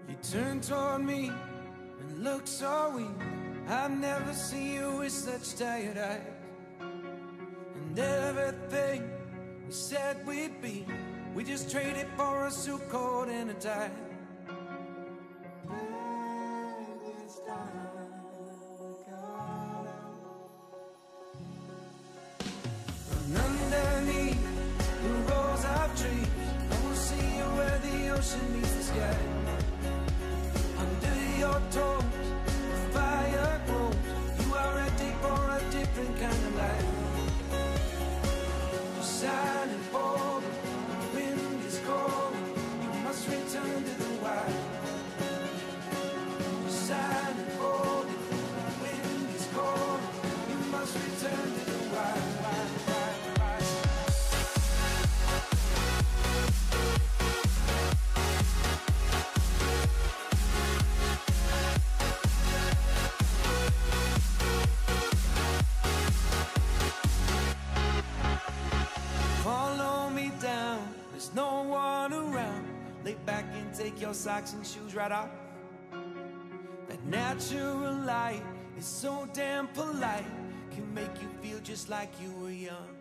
You turn toward me and look so weak. I've never seen you with such tired eyes. And everything we said we'd be, we just traded for a suit coat and a tie. And underneath the rows of trees, I will see you where the ocean meets the sky. Under your toes, the fire grows. You are ready for a different kind of life. You're silent, bold, the wind is cold. You must return to the wild. You're silent, bold, the wind is cold. You must return to the wild. Follow me down, there's no one around. Lay back and take your socks and shoes right off. That natural light is so damn polite, can make you feel just like you were young.